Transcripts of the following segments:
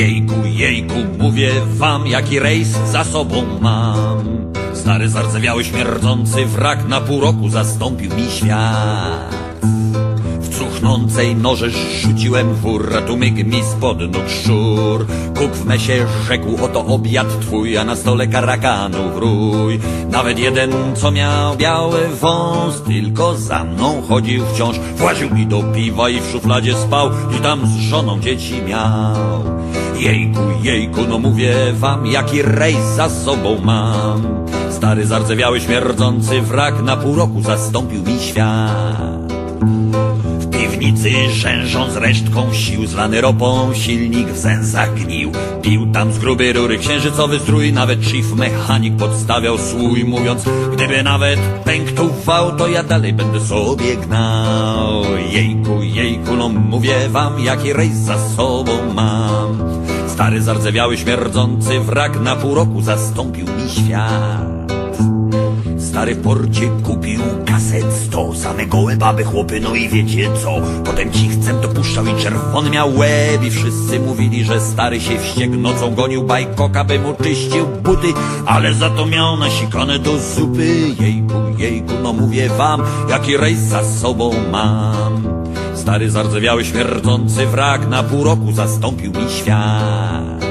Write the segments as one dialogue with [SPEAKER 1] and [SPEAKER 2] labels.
[SPEAKER 1] Jejku, jejku, mówię wam, jaki rejs za sobą mam. Stary, zardzewiały, śmierdzący wrak na pół roku zastąpił mi świat. W cuchnącej noże rzuciłem wór, a tu myg mi spod nóg szczur. Kuk w mesie rzekł, oto obiad twój, a na stole karakanów rój. Nawet jeden, co miał biały wąs, tylko za mną chodził wciąż. Właził mi do piwa i w szufladzie spał, i tam z żoną dzieci miał. Jejku, jejku, no mówię wam, jaki rejs za sobą mam. Stary, zardzewiały, śmierdzący wrak na pół roku zastąpił mi świat. W piwnicy rzężąc resztką sił, zlany ropą, silnik w zęzach gnił. Pił tam z grubej rury księżycowy strój, nawet chief mechanik podstawiał słój, mówiąc, gdyby nawet pękł wał, to ja dalej będę sobie gnał. Jejku, jejku, no mówię wam, jaki rejs za sobą mam. Stary, zardzewiały, śmierdzący wrak na pół roku zastąpił mi świat. Stary, w porcie kupił kaset 100, same gołe baby, chłopy, no i wiecie co. Potem cichcem to puszczał i czerwony miał łeb, i wszyscy mówili, że stary się wściekł. Nocą gonił bajkoka, by mu czyścił buty, ale za to miał nasikane do zupy. Jejku, jejku, no mówię wam, jaki rejs za sobą mam. Stary, zardzewiały, śmierdzący wrak na pół roku zastąpił mi świat.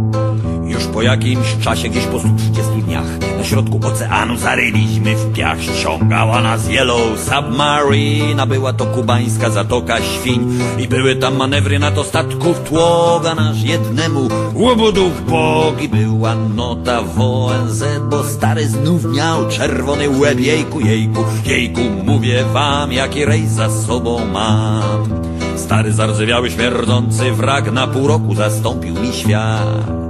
[SPEAKER 1] Już po jakimś czasie, gdzieś po 130 dniach, na środku oceanu zaryliśmy w piach. Ściągała nas Yellow Submarine, a była to kubańska Zatoka Świń. I były tam manewry na to statków tłoga, nasz jednemu łobudu w bok. I była nota w ONZ, bo stary znów miał czerwony łeb. Jejku, jejku, jejku, mówię wam, jaki rejs za sobą mam. Stary, zardzewiały, śmierdzący wrak na pół roku zastąpił mi świat.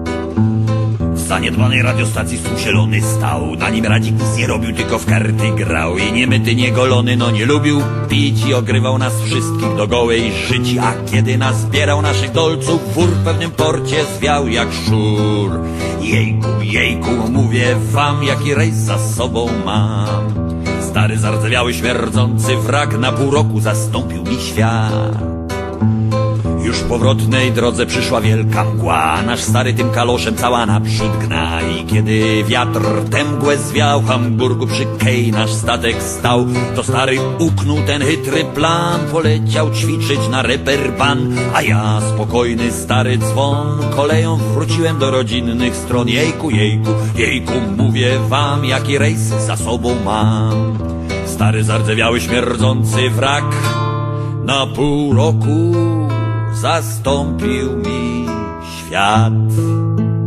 [SPEAKER 1] W zaniedbanej radiostacji stół zielony stał, na nim Radzik nic nie robił, tylko w karty grał. I niemyty, niegolony, no nie lubił pić, i ogrywał nas wszystkich do gołej życi. A kiedy nas zbierał naszych dolców, wór w pewnym porcie zwiał jak szur. Jejku, jejku, mówię wam, jaki rejs za sobą mam. Stary, zardzewiały, śmierdzący wrak na pół roku zastąpił mi świat. Już w powrotnej drodze przyszła wielka mgła, nasz stary tym kaloszem cała naprzód gna. I kiedy wiatr tę mgłę zwiał, w Hamburgu przy Kej nasz statek stał, to stary uknął ten chytry plan, poleciał ćwiczyć na Reeperbahn. A ja, spokojny stary dzwon, koleją wróciłem do rodzinnych stron. Jejku, jejku, jejku, mówię wam, jaki rejs za sobą mam. Stary, zardzewiały, śmierdzący wrak na pół roku zastąpił mi świat.